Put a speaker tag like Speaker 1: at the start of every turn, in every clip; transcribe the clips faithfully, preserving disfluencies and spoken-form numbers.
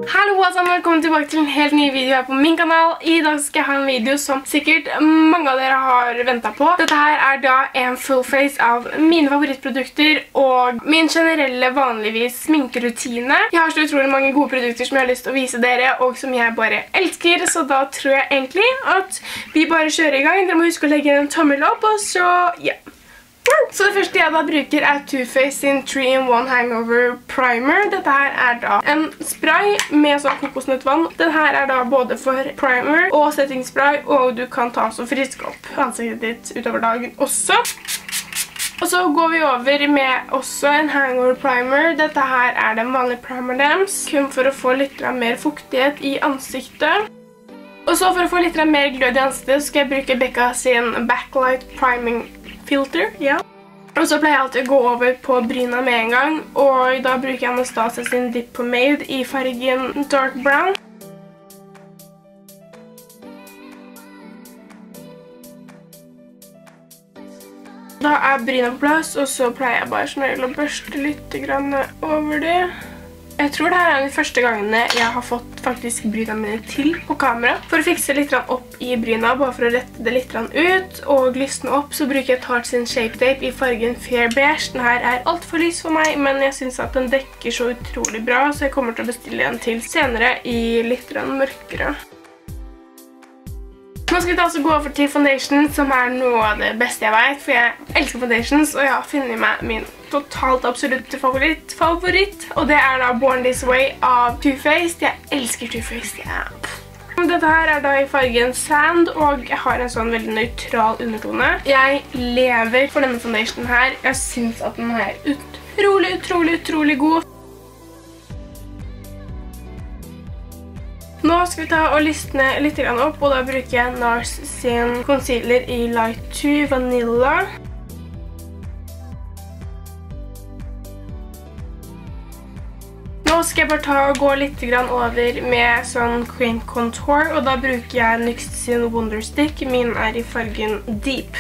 Speaker 1: Hallo alle sammen, velkommen tilbake til en helt ny video her på min kanal. I dag skal jeg ha en video som sikkert mange av dere har ventet på. Dette her er da en full face av mine favorittprodukter og min generelle vanligvis sminkerutine. Jeg har så utrolig mange gode produkter som jeg har lyst til å vise dere, og som jeg bare elsker, så da tror jeg egentlig at vi bare kjører i gang. Dere må huske å legge en tommel opp, og så, ja. Så det første jeg da bruker er Too Faced sin three in one Hangover Primer. Dette her er da en spray med sånn kokosnøttvann. Den her er da både for primer og setting spray, og du kan ta så friske opp ansiktet ditt utover dagen også. Og så går vi over med også en Hangover Primer. Dette her er den vanlige primer deres, kun for å få litt mer fuktighet i ansiktet. Og så for å få litt mer glød i ansiktet skal jeg bruke Becca sin Backlight Priming Filter, ja. Og så pleier jeg alltid å gå over på bryna med en gang, og da bruker jeg Anastasia sin Dip Pomade i fargen Dark Brown. Da er bryna på plass, og så pleier jeg bare som regel å børste litt grann over det. Jeg tror det her er de første gangene jeg har fått faktisk bryna mine til på kamera. For å fikse litt opp i bryna, bare for å rette det litt ut og lysne opp, så bruker jeg Tarte sin Shape Tape i fargen Fair Beige. Denne her er alt for lys for meg, men jeg synes at den dekker så utrolig bra, så jeg kommer til å bestille en til senere i litt mørkere. Nå skal vi da også gå over til foundation, som er noe av det beste jeg vet, for jeg elsker foundations, og jeg har funnet meg min totalt absolutte favoritt, favoritt, og det er da Born This Way av Too Faced. Jeg elsker Too Faced, ja. Dette her er da i fargen Sand, og jeg har en sånn veldig nøytral undertone. Jeg lever for denne foundationen her. Jeg synes at den er utrolig, utrolig, utrolig god. Nå skal vi ta og lysne litt opp, og da bruker jeg NARS sin concealer i Light to Vanilla. Nå skal jeg bare ta og gå litt over med sånn cream contour, og da bruker jeg NYX sin Wonder Stick. Min er i fargen Deep.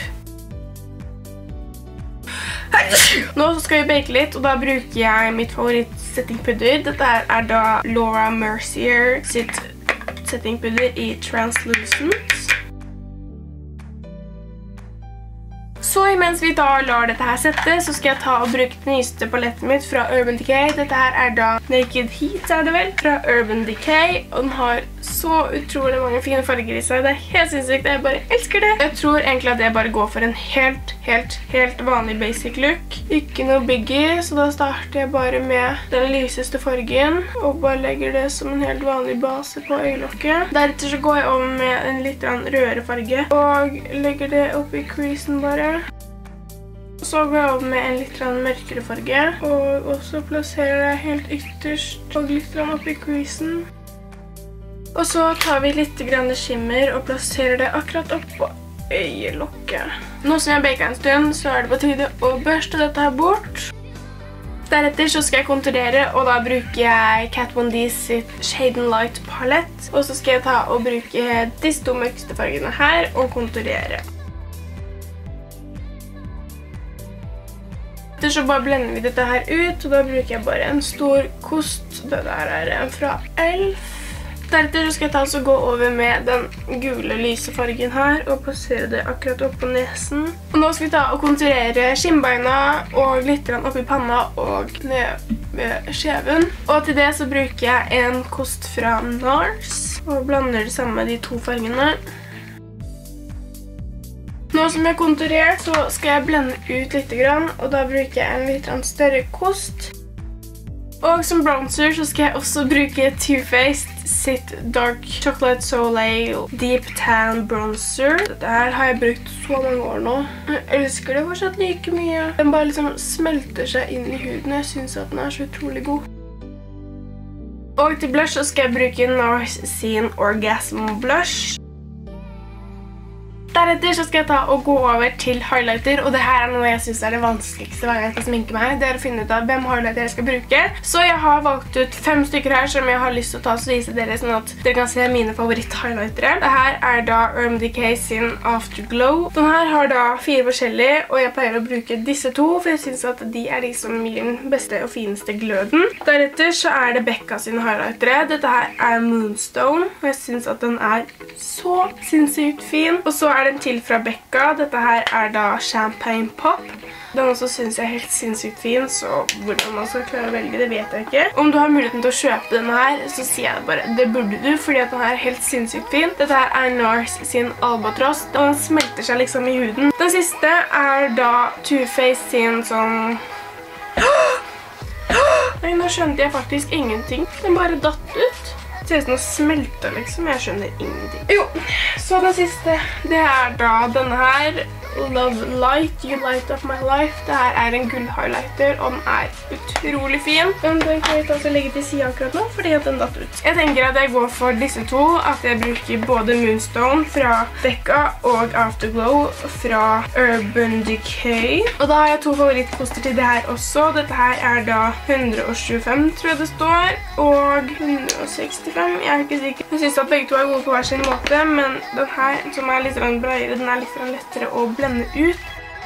Speaker 1: Nå skal vi bake litt, og da bruker jeg mitt favoritt settingpudder. Dette er da Laura Mercier sitt settingpudder i Translucent. Så imens vi da lar dette her sette, så skal jeg ta og bruke den nyeste paletten mitt fra Urban Decay. Dette her er da Naked Heat, er det vel, fra Urban Decay. Og den har så utrolig mange fine farger i seg. Det er helt sinnssykt, jeg bare elsker det. Jeg tror egentlig at jeg bare går for en helt, helt, helt vanlig basic look. Ikke noe biggie, så da starter jeg bare med den lyseste fargen, og bare legger det som en helt vanlig base på øyelokket. Deretter så går jeg over med en litt rødere farge, og legger det opp i creasen bare. Så går jeg over med en litt mørkere farge, og også plasserer jeg helt ytterst og litt opp i creasen. Og så tar vi litt skimmer og plasserer det akkurat opp på øyelokket. Nå som jeg har baket en stund, så er det på tide å børste dette her bort. Deretter så skal jeg konturere, og da bruker jeg Kat Von D sitt Shade and Light palette. Og så skal jeg ta og bruke disse to mørkeste fargene her og konturere. Så bare blender vi dette her ut, og da bruker jeg bare en stor kost. Dette her er en fra Elf. Deretter skal jeg ta og gå over med den gule lyse fargen her, og plassere det akkurat opp på nesen. Og nå skal vi ta og konturere skinnbeina, og litt opp i panna, og ned ved skjeven. Og til det så bruker jeg en kost fra NARS, og blander det sammen med de to fargene. Nå som jeg har konturert, så skal jeg blende ut litt, og da bruker jeg en litt større kost. Og som bronzer så skal jeg også bruke Too Faced sitt Dark Chocolate Soleil Deep Tan Bronzer. Dette her har jeg brukt så mange år nå. Jeg elsker det fortsatt like mye. Den bare liksom smelter seg inn i huden, og jeg synes at den er så utrolig god. Og til blush så skal jeg bruke NARS sin Orgasm Blush. Deretter så skal jeg ta og gå over til highlighter, og det her er noe jeg synes er det vanskeligste hver gang jeg skal sminke meg. Det er å finne ut av hvem highlighter jeg skal bruke. Så jeg har valgt ut fem stykker her som jeg har lyst til å ta og vise dere, sånn at dere kan se mine favoritt-highlightere. Dette er da Urban Decay sin Afterglow. Den her har da fire forskjellige, og jeg pleier å bruke disse to, for jeg synes at de er de som gir den beste og fineste gløden. Deretter så er det Becca sin highlightere. Dette her er Moonstone, og jeg synes at den er så sinnssykt fin. Og så er den til fra Becca. Dette her er da Champagne Pop. Den også synes jeg er helt sinnssykt fin, så hvordan man skal klare å velge, det vet jeg ikke. Om du har muligheten til å kjøpe denne her, så sier jeg bare, det burde du, fordi at den her er helt sinnssykt fin. Dette her er Nars sin Albatross, og den smelter seg liksom i huden. Den siste er da Too Faced sin sånn... Nei, nå skjønte jeg faktisk ingenting. Den bare datt ut. Det ser ut som den smelter liksom, jeg skjønner ingenting. Jo, så den siste, det er da denne her, Love Light, You Light Up My Life. Dette er en gull-highlighter, og den er utrolig fin. Men den kan jeg ta og legge til siden akkurat nå, fordi at den datt ut. Jeg tenker at jeg går for disse to, at jeg bruker både Moonstone fra Becca og Afterglow fra Urban Decay. Og da har jeg to favorittposter til det her også. Dette her er da hundre og tjuefem, tror jeg det står, og hundre og sekstifem. Jeg er ikke sikker. Jeg synes at begge to er gode på hver sin måte, men den her, som er litt bredere, den er litt lettere å blende ut.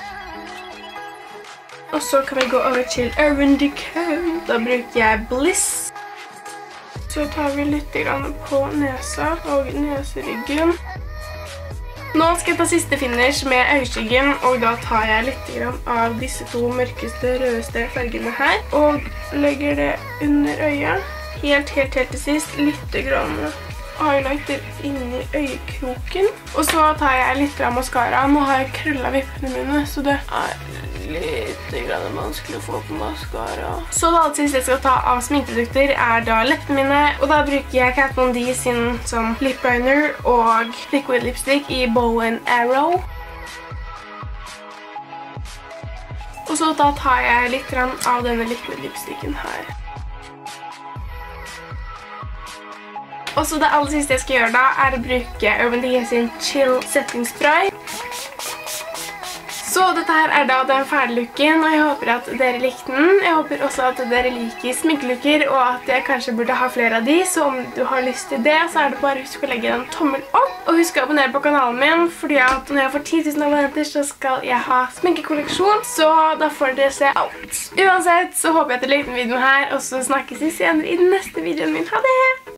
Speaker 1: Og så kan vi gå over til Urban Decay. Da bruker jeg Bliss. Så tar vi litt grann på nesa og neseryggen. Nå skal jeg ta siste finish med øyeskyggen, og da tar jeg litt grann av disse to mørkeste, rødeste fargene her, og legger det under øyet. Helt, helt, helt til sist, litt grann highlighter inni øyekroken. Og så tar jeg litt av mascara. Nå har jeg krøllet vippene mine, så det er litt vanskelig å få på mascara. Så det alt siste jeg skal ta av sminkeprodukter er da leppene mine, og da bruker jeg Kat Von D sin som lip liner og liquid lipstick i Bow and Arrow. Og så da tar jeg litt av denne liquid lipsticken her. Og så det aller siste jeg skal gjøre da, er å bruke Urban Decay sin Chill Setting Spray. Så dette her er da den ferdige looken, og jeg håper at dere likte den. Jeg håper også at dere liker sminkelooker, og at jeg kanskje burde ha flere av de. Så om du har lyst til det, så er det bare husk å legge en tommel opp. Og husk å abonnere på kanalen min, fordi at når jeg får ti tusen abonnenter, så skal jeg ha sminkekolleksjon. Så da får dere se alt. Uansett, så håper jeg at dere likte den videoen her, og så snakkes vi senere i den neste videoen min. Ha det!